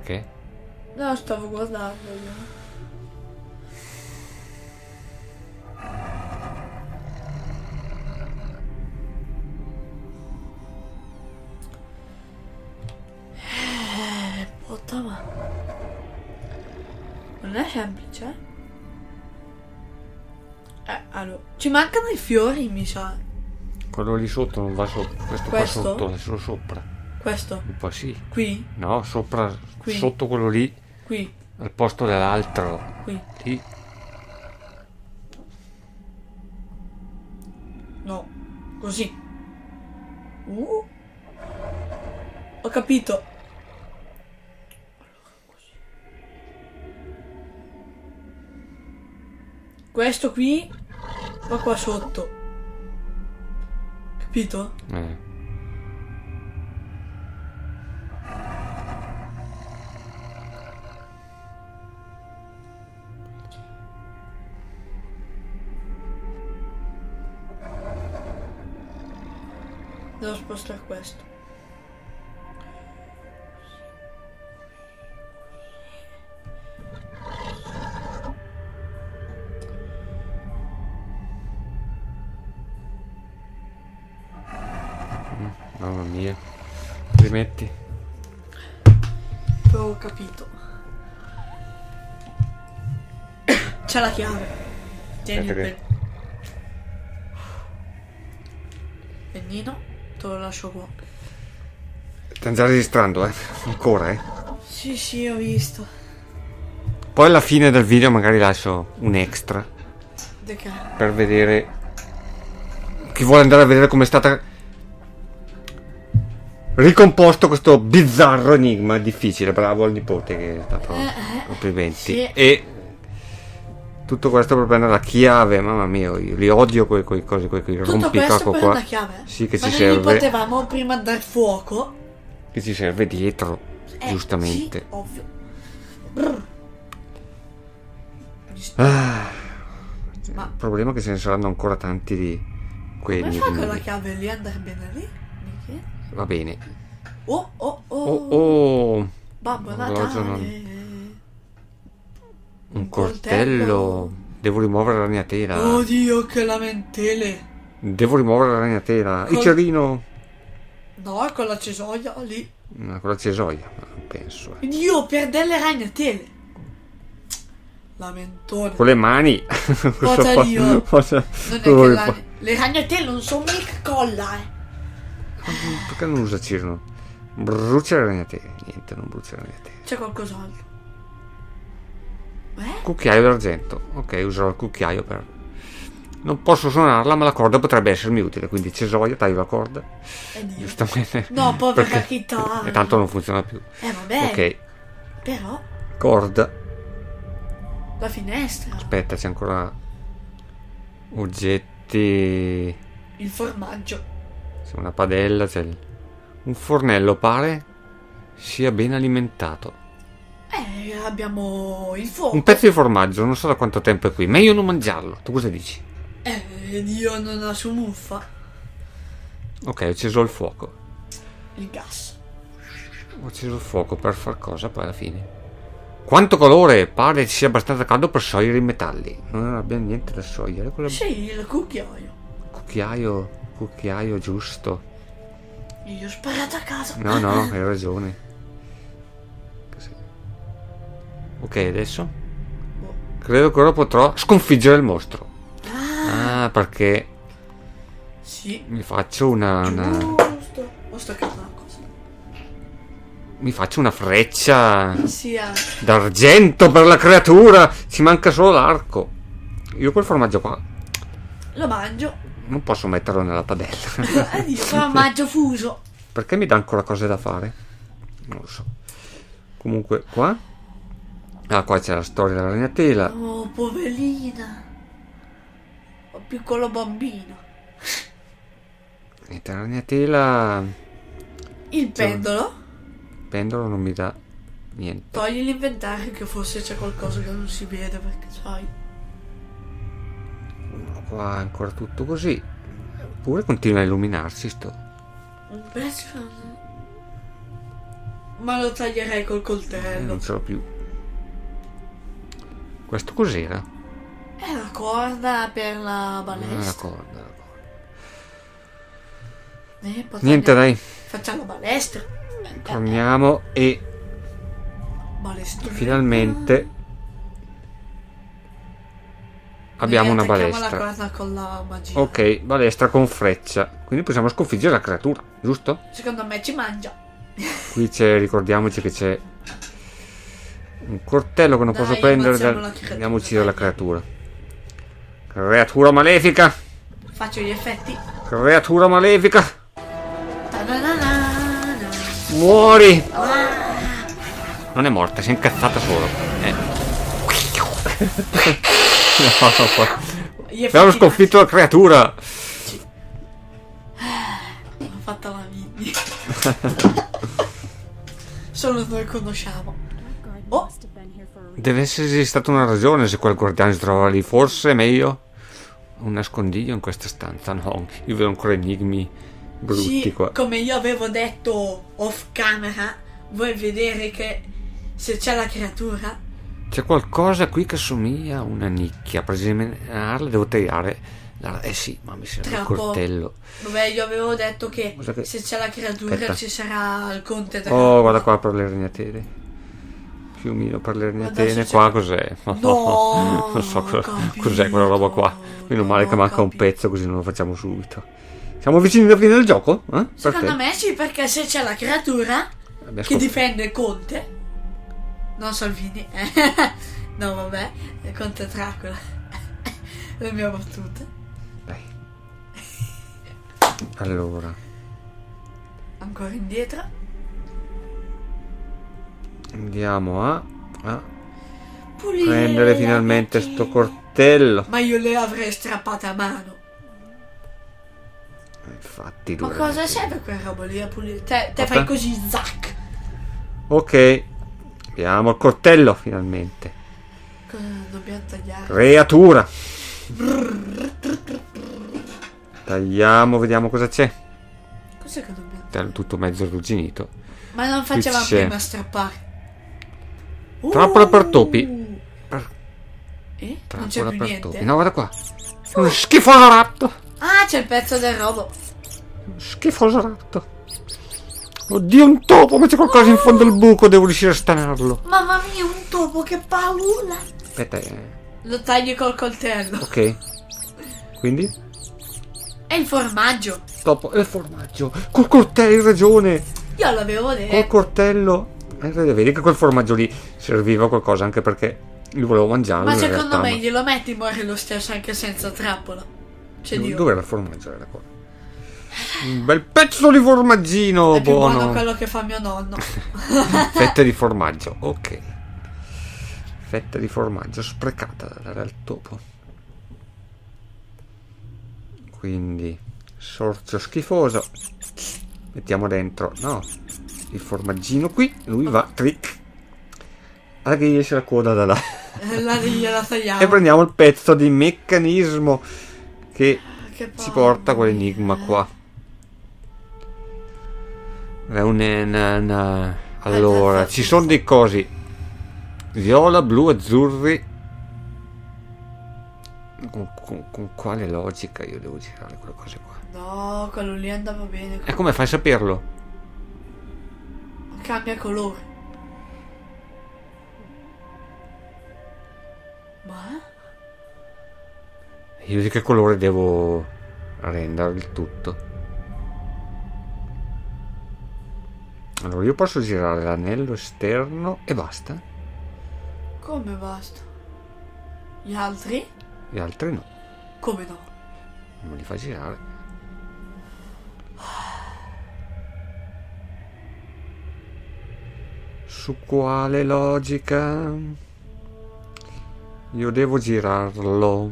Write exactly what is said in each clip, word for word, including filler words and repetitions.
Perché? No, stavo guardando io. Eh, puttana. Non è semplice. Eh, allora. Ci mancano i fiori, mi sa. Quello lì sotto non va sopra. Questo, Questo? qua sotto è solo sopra. Questo? Un po' sì. Qui? No, sopra. Qui. Sotto quello lì. Qui? Al posto dell'altro. Qui? Lì. No. Così. Uh. Ho capito. Questo qui va qua sotto. Capito? Eh. Devo spostare questo. Mamma mia. Rimetti. Ho capito. C'è la chiave. Tieni il pen- pennino. Te lo lascio qua. Stiamo già registrando, eh? Ancora, eh? Sì, sì, ho visto. Poi alla fine del video magari lascio un extra. De che? Per vedere. Chi vuole andare a vedere com'è stata ricomposto questo bizzarro enigma difficile. Bravo al nipote che è stato. Eh, eh, Complimenti. sì. E tutto questo per prendere la chiave. Mamma mia, io li odio quei, quei cose, quei, quei Tutto questo rompicaco per qua. una chiave? Sì, che Ma ci non serve. gli potevamo prima dar fuoco? Che ci serve dietro. Eh, giustamente. Sì, ovvio. Brr. Ah, Ma il problema è che ce ne saranno ancora tanti di quei come fa enigmi. con la chiave lì andare bene lì? Mica? Va bene. Oh, oh, oh. Oh, oh. Babbo Orologio Natale. non- Un coltello. Devo rimuovere la ragnatela. Oddio, che lamentele. Devo rimuovere la ragnatela. Col- Il cerino. No, con la cesoia lì. No, con la cesoia. Non penso. eh. Dio, per delle ragnatele. Lamentone. Con le mani. Cosa Cosa io? fa- cosa- Non è che vuoi la- fa- le ragnatele non sono mica colla, eh. Perché non usa Cirno? Brucia le ragnatele. Niente, non brucia le ragnatele. C'è qualcos'altro. Eh? Cucchiaio d'argento. Ok, userò il cucchiaio per. Non posso suonarla, ma la corda potrebbe essermi utile. Quindi cesoia, taglio la corda. Eh, Dio. Giustamente. No, povera Perché- chitarra. E tanto non funziona più. Eh, vabbè. Ok, Però, corda. la finestra. Aspetta, c'è ancora oggetti. Il formaggio. C'è una padella, c'è il- un fornello, pare sia ben alimentato. Eh, abbiamo il fuoco. Un pezzo di formaggio, non so da quanto tempo è qui. Meglio non mangiarlo. Tu cosa dici? Eh, Dio non ha su muffa. Ok, ho acceso il fuoco. Il gas. Ho acceso il fuoco per far cosa poi alla fine? Quanto calore! Pare ci sia abbastanza caldo per sciogliere i metalli. Non abbiamo niente da sciogliere. Quella... Sì, il cucchiaio. Cucchiaio, cucchiaio giusto. Io ho sparato a caso. No, no, hai ragione. Così. Ok, adesso Boh. credo che ora potrò sconfiggere il mostro. Ah, Ah, perché sì. mi faccio una, una Giusto. Ho staccato una cosa. mi faccio una freccia Sì, ah. d'argento per la creatura. Ci manca solo l'arco. Io quel formaggio qua Lo mangio. non posso metterlo nella padella. Addio, formaggio fuso. Perché mi dà ancora cose da fare? Non lo so. Comunque qua. Ah, qua c'è la storia della ragnatela. Oh, poverina. Oh, piccolo bambino. Niente, la ragnatela. Il pendolo. Il pendolo non mi dà niente. Togli l'inventario che forse c'è qualcosa che non si vede perché sai. Qua è ancora tutto così. Eppure continua a illuminarsi sto. Un pezzo. Ma lo taglierei col Eh, coltello. non ce l'ho più. Questo cos'era? È la corda per la Ah, la balestra. corda, la corda. Eh, poi Niente, tagliamo- dai, Facciamo balestra. Eh, torniamo e balestra. finalmente abbiamo una Attacchiamo balestra. la corda con la magia. Ok, balestra con freccia. Quindi possiamo sconfiggere la creatura, giusto? Secondo me ci mangia. Qui c'è, ricordiamoci che c'è un coltello che non Dai, posso prendere. ammazziamo Dal... la creatura, Andiamo a uccidere la dai. creatura. Creatura malefica! Faccio gli effetti. Creatura malefica! Ta-da-da-da-da. Muori! Non è morta, si è incazzata solo. Eh. No, no, poi- Gli Abbiamo effetti sconfitto la creatura! Ho fatto la mini. Solo noi conosciamo. Oh, Deve esserci stata una ragione se quel guardiano si trova lì. Forse è meglio un nascondiglio in questa stanza. No, io vedo ancora enigmi brutti sì, qua. come io avevo detto off camera, vuoi vedere che se c'è la creatura? C'è qualcosa qui che somiglia a una nicchia. Per esaminarla devo tagliare. la- Eh sì, ma mi serve il Troppo. coltello. Dove io avevo detto che, Cosa che- se c'è la creatura Aspetta. ci sarà il conte Dracula. Oh, guarda qua per le ragnatele. Piumino per le ragnatele. Adesso Qua c'è- cos'è? No, non so cosa- capito, cos'è quella roba qua. Meno male che non ho manca un capito. pezzo, così non lo facciamo subito. Siamo vicini alla fine del gioco? Eh? Per Secondo te? me sì, perché se c'è la creatura Abbiamo che scop- difende il conte, non Salvini, no vabbè, il conte Dracula, le mie battute. Dai. Allora, Ancora indietro. andiamo a, a Pulire prendere le finalmente macchine. sto coltello. Ma io le avrei strappate a mano. Infatti, Ma due cosa ragnatele. serve quella roba lì a pulire? Te, te Cosa? fai così, zac. Ok, abbiamo il coltello finalmente. Cosa dobbiamo tagliare? Creatura. Tagliamo, vediamo cosa c'è. Cos'è che dobbiamo? È tutto mezzo arrugginito. Ma non facevamo c'è. prima strappare. Trappola per topi. Per... Eh? Non c'è Trappola più per niente? topi. No, guarda qua. Uno schifosaratto. Ah, c'è il pezzo del robo. Schifosaratto. Oddio, un topo, ma c'è qualcosa in fondo al buco, devo riuscire a stanarlo. Mamma mia, un topo, che paura! Aspetta, eh. Lo tagli col coltello. Ok. Quindi? È il formaggio. Topo e il formaggio. Col coltello, hai ragione. Io l'avevo Col detto. coltello. Eh, vedi che quel formaggio lì serviva a qualcosa, anche perché io volevo mangiarlo. Ma in secondo realtà, me ma- glielo metti muore lo stesso anche senza trappola. Cioè Dove- Dio. Dov'era il formaggio? Era qua. Un bel pezzo di formaggino, È più buono buono. quello che fa mio nonno. Fette di formaggio, ok. Fetta di formaggio sprecata da dare al topo. Quindi sorcio schifoso. Mettiamo dentro, no, il formaggino qui. Lui va, trick. Guarda che gli esce la coda da là. La gliela tagliamo. E prendiamo il pezzo di meccanismo che Che ci paura. porta a quell'enigma qua. È un... una- una- Allora, ci sono dei cosi viola, blu, azzurri. Con, con- con quale logica io devo girare quelle cose qua? No, quello lì andava bene. E come fai a saperlo? Cambia colore. Ma? Io di che colore devo rendere il tutto? Allora, io posso girare l'anello esterno e basta. Come basta? Gli altri? Gli altri no. Come no? Non me li fa girare. Su quale logica? Io devo girarlo.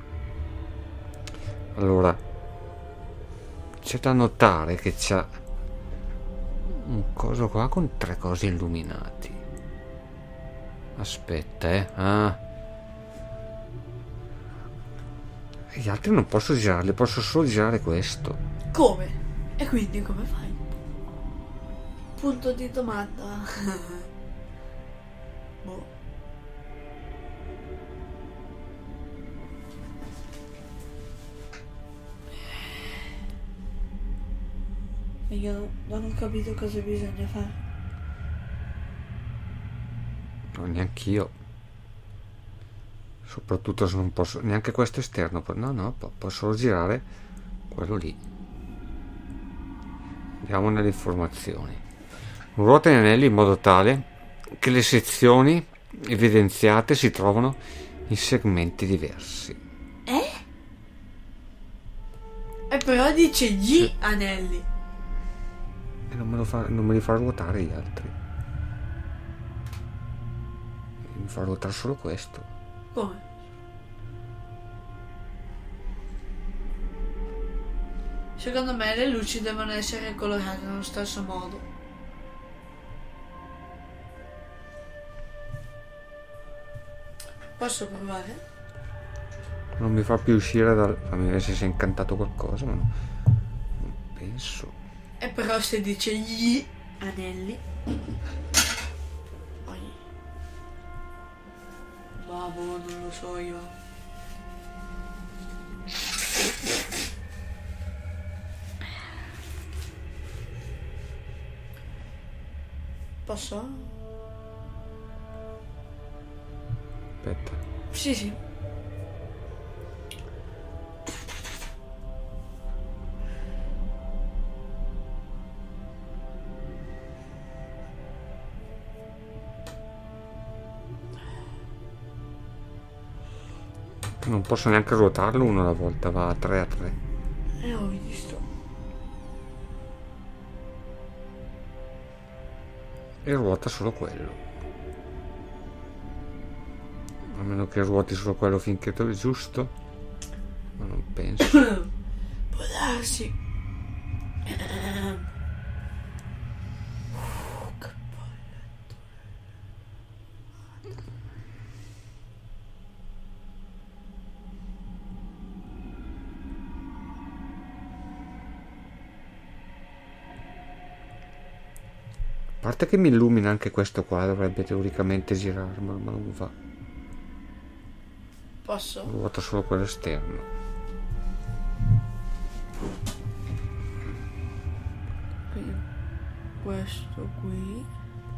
Allora, c'è da notare che c'ha un coso qua con tre cose illuminati. Aspetta, eh. Ah. Gli altri non posso girarli, posso solo girare questo. Come? E quindi come fai? punto di domanda. Boh. Io non ho capito cosa bisogna fare. No, neanch'io. Soprattutto se non posso. Neanche questo esterno. No, no, posso girare quello lì. Andiamo nelle informazioni. Ruota gli anelli in modo tale che le sezioni evidenziate si trovano in segmenti diversi. Eh? E però dice gli anelli. E non me, lo fa, non me li fa ruotare gli altri. Mi fa ruotare solo questo. Come? Secondo me le luci devono essere colorate nello stesso modo. Posso provare? Non mi fa più uscire dal... Fammi vedere se si è incantato qualcosa, ma no. Non penso. E però se dice gli anelli. Poi. Vabbè, non lo so io. Posso? Aspetta. Sì, sì. Non posso neanche ruotarlo uno alla volta, va a tre a tre. E ho visto. E ruota solo quello. A meno che ruoti solo quello finché è giusto. Ma non penso. Può darsi. A parte che mi illumina anche questo qua, dovrebbe teoricamente girare, ma ma non va. Posso? Ruota solo quello esterno. Quindi questo qui.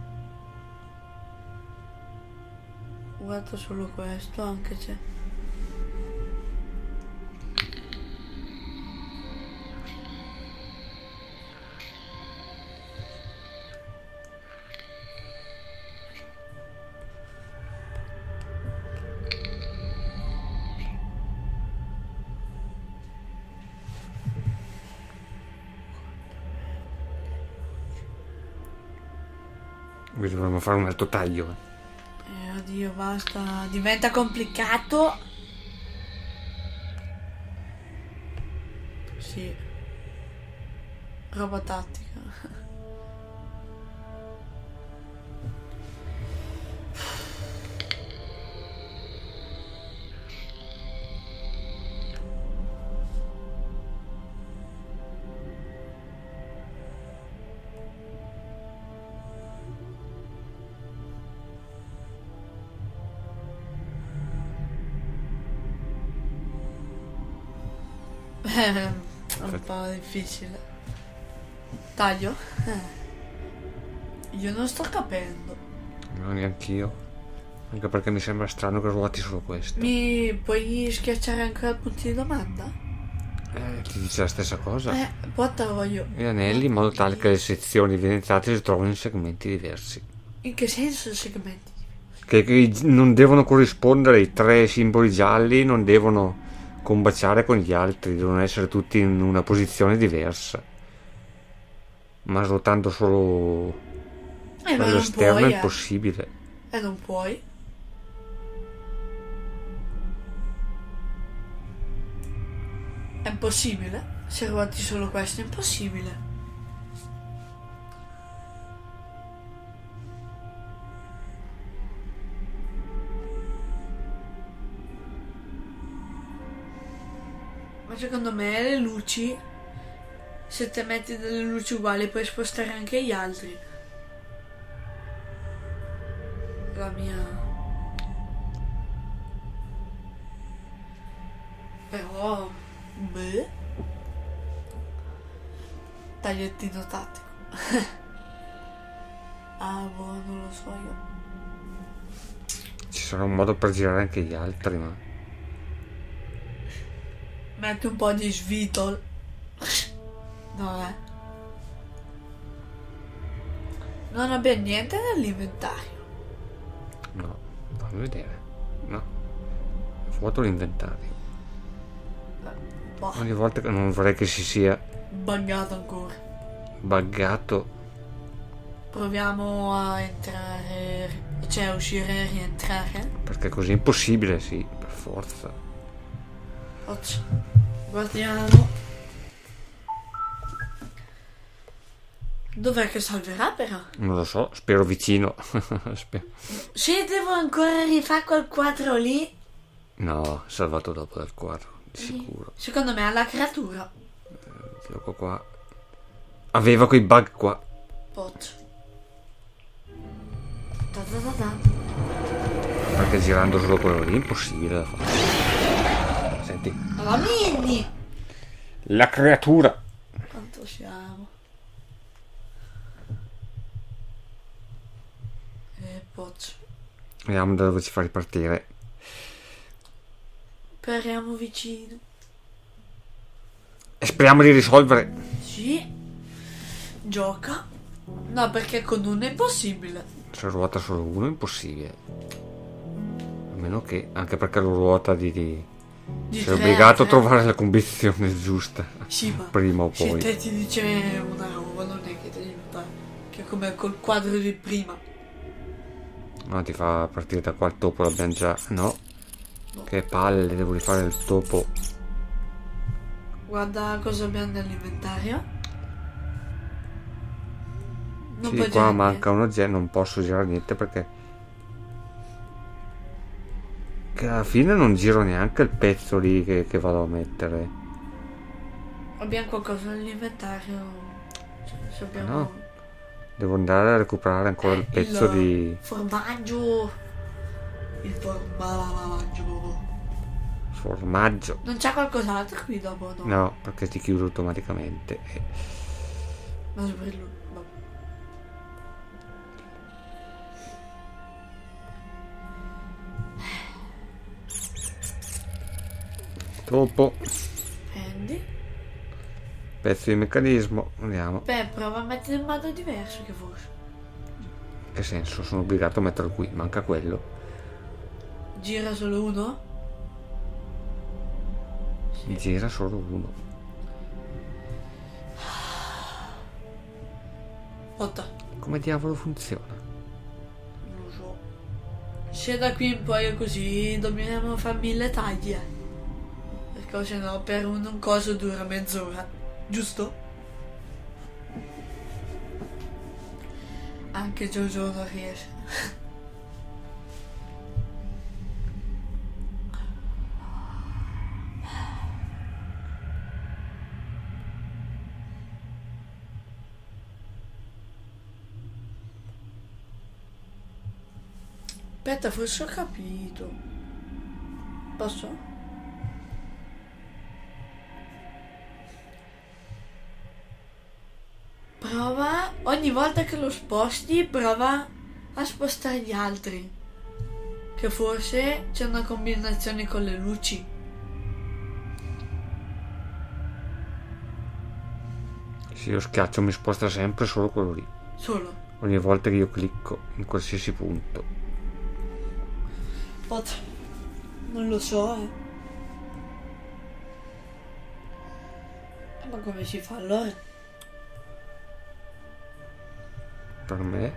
Guarda solo questo, anche se... Qui dovremmo fare un altro taglio. Eh, oddio, basta. Diventa complicato. Sì. Roba tattica. È un po' difficile. Taglio? Eh. Io non sto capendo. No, neanch'io. Anche perché mi sembra strano che ruoti solo questo. Mi puoi schiacciare ancora il punto di domanda? Eh, ti dice la stessa cosa. Eh, porta voglio. Gli anelli in modo tale che le sezioni evidenziate si trovano in segmenti diversi. In che senso segmenti? Che, che non devono corrispondere, i tre simboli gialli non devono combaciare con gli altri, devono essere tutti in una posizione diversa. Ma ruotando solo Eh, ma quello non esterno puoi, è eh. impossibile. E non puoi. È impossibile. Se ruoti solo questo è impossibile. Ma secondo me le luci, se te metti delle luci uguali puoi spostare anche gli altri. la mia. Però beh, tagliettino tattico. Ah boh, non lo so io. Ci sarà un modo per girare anche gli altri, ma Metti un po' di svitol. No, eh. Non abbiamo niente nell'inventario. no, fammi vedere. No, vuoto l'inventario. Boh, Ogni volta che non vorrei che si sia buggato ancora. buggato. Proviamo a entrare, cioè a uscire e rientrare. Perché così è impossibile, sì, per forza. Occhio. Guardiamo. Dov'è che salverà però? Non lo so, spero vicino. Spero. Se devo ancora rifare quel quadro lì, No, salvato dopo dal quadro, di sicuro. secondo me alla creatura. Gioco qua. Aveva quei bug qua. Pot. Da da da da. Perché girando solo quello lì è impossibile da fare. Senti. La mini! La creatura. Quanto siamo? E pot. Vediamo da dove ci fa ripartire. Speriamo vicino. E speriamo di risolvere. Sì. Gioca. No, perché con uno è impossibile. Se ruota solo uno è impossibile. A meno che, anche perché lo ruota di... di... Di sei tre obbligato a tre. trovare la condizione giusta. Sì, ma Prima o se poi. te ti dice una roba non è che devi fare. Che è come col quadro di prima. No, ti fa partire da qua il topo, l'abbiamo già... No. No. Che palle, devo rifare il topo. Guarda cosa abbiamo nell'inventario. Non Sì, puoi qua girare manca un oggetto, non posso girare niente perché... Che alla fine non giro neanche il pezzo lì che, che vado a mettere. niente. Abbiamo qualcosa nell'inventario. Cioè, se abbiamo... No. Devo andare a recuperare ancora il pezzo il di... formaggio. Il formaggio. formaggio. Non c'è qualcos'altro qui dopo? No. No, perché ti chiude automaticamente. E... Ma per lui. Vabbè. Topo. Prendi. Pezzo di meccanismo. Andiamo. Beh, prova a mettere in modo diverso che forse. Che senso? Sono obbligato a metterlo qui. Manca quello. Gira solo uno? Sì. Gira solo uno. Otta. Come diavolo funziona? Non lo so. Se da qui in poi è così, dobbiamo fare mille tagli. eh. Perché se no per un, un coso dura mezz'ora. Giusto? Anche Jojo non riesce. Aspetta, forse ho capito. Posso? Prova, ogni volta che lo sposti, prova a spostare gli altri. Che forse c'è una combinazione con le luci. Se io schiaccio mi sposta sempre solo quello lì. Solo. Ogni volta che io clicco in qualsiasi punto. Pot. Non lo so, eh. Eh, Ma come si fa allora? Per me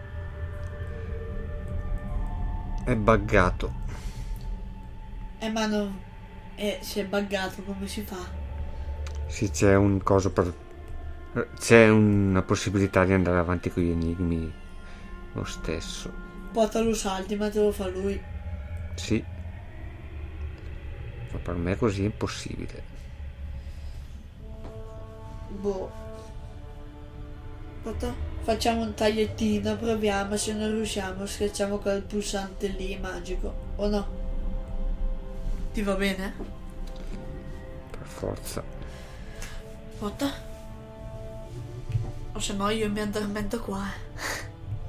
è buggato. Eh ma non... Eh, se è buggato come si fa? Sì, c'è un coso per... C'è una possibilità di andare avanti con gli enigmi lo stesso. Pot lo salti ma te lo fa lui. Sì. Ma per me così è impossibile. Boh. Pot. facciamo un tagliettino, proviamo, se non riusciamo schiacciamo quel pulsante lì magico, o no? Ti va bene? Per forza. Aspetta. O se no io mi addormento qua. eh.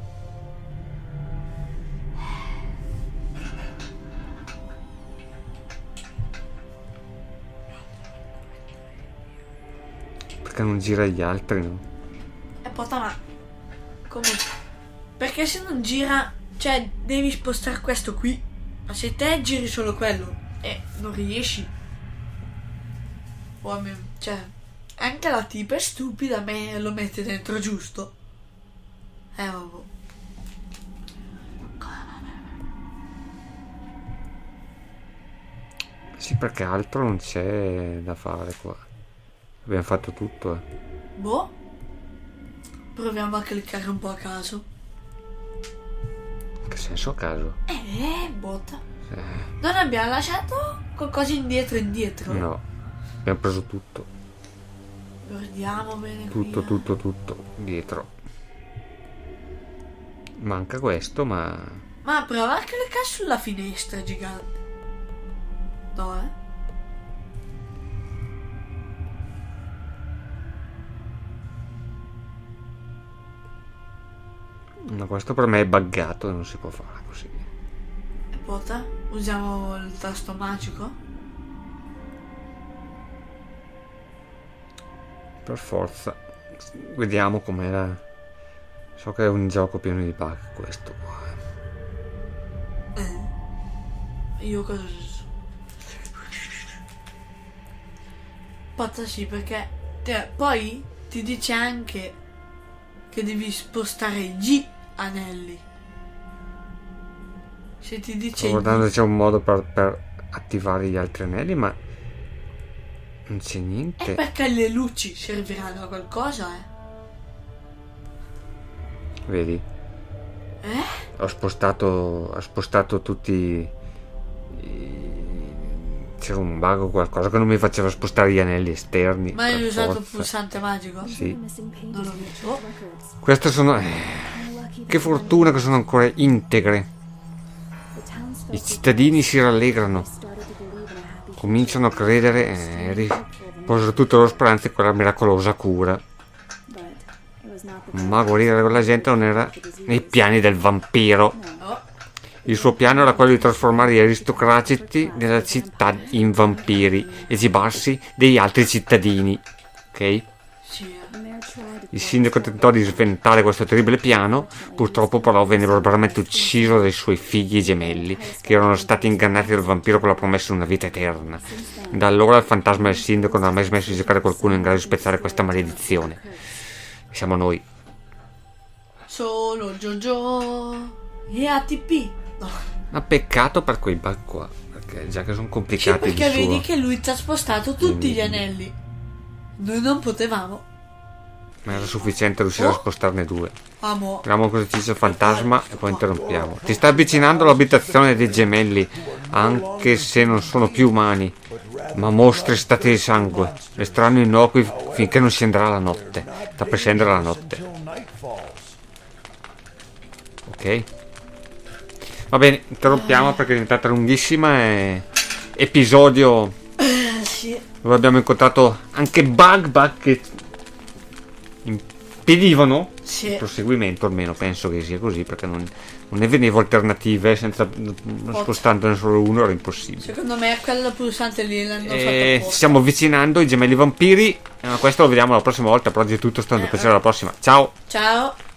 Perché non gira gli altri, no? E porta ma come? Perché se non gira, cioè devi spostare questo qui, ma se te giri solo quello e non riesci, o a me, cioè anche la tipa è stupida, a me lo mette dentro giusto. Eh vabbè. Sì, perché altro non c'è da fare qua. Abbiamo fatto tutto, eh. Boh. Proviamo a cliccare un po' a caso. Che senso a caso? Eh, botta. Eh, Non abbiamo lasciato qualcosa indietro indietro. no, abbiamo preso tutto. Guardiamo bene Tutto, qui. tutto, tutto. Dietro. Manca questo, ma... Ma prova a cliccare sulla finestra gigante. No, eh? No, questo per me è buggato e non si può fare così. E pota? Usiamo il tasto magico? Per forza. Vediamo com'era. So che è un gioco pieno di bug questo qua. Eh. Io cosa so? Pota sì, perché te- poi ti dice anche che devi spostare gli anelli. Se ti dice Sto guardando se c'è un modo per, per attivare gli altri anelli, ma non c'è è niente. perché le luci serviranno a qualcosa, eh? Vedi? Eh? Ho spostato. Ho spostato tutti. i- C'era un bug o qualcosa che non mi faceva spostare gli anelli esterni. Ma hai per usato il forza. pulsante magico? Sì. Non l'ho visto. Oh, Queste sono. eh, Che fortuna che sono ancora integre. I cittadini si rallegrano. Cominciano a credere e riposano tutte le loro speranze in quella miracolosa cura. Ma guarire quella gente non era nei piani del vampiro. oh. Il suo piano era quello di trasformare gli aristocratici della città in vampiri e cibarsi degli altri cittadini. Ok? Sì, eh. Il sindaco tentò di sventare questo terribile piano, purtroppo però venne barbaramente ucciso dai suoi figli gemelli, che erano stati ingannati dal vampiro con la promessa di una vita eterna. Da allora il fantasma del sindaco non ha mai smesso di cercare qualcuno in grado di spezzare questa maledizione. E siamo noi. Solo Jojo e A T P. No. Ma peccato per quei bug qua, perché già che sono Sì, complicati perché di vedi suo. che lui ti ha spostato tutti gli anelli. Noi non potevamo. Ma era sufficiente riuscire a spostarne due. Amo. Vediamo cosa ci dice il fantasma e poi interrompiamo. Ti sta avvicinando all'abitazione dei gemelli, anche se non sono più umani, ma mostri stati di sangue. Resteranno innocui finché non scenderà la notte. Sta per scendere la notte. Ok? Va bene, interrompiamo perché è diventata lunghissima e... Episodio Eh, sì. dove abbiamo incontrato anche bug bug che impedivano Sì. il proseguimento, almeno penso che sia così, perché non, non ne vedevo alternative senza spostandone solo uno, era impossibile. Secondo me quella pulsante lì l'hanno fatta E ci apposta. stiamo avvicinando ai gemelli vampiri. Eh, questo lo vediamo la prossima volta. Per oggi è tutto, sto andando a piacere alla prossima. Ciao. Ciao.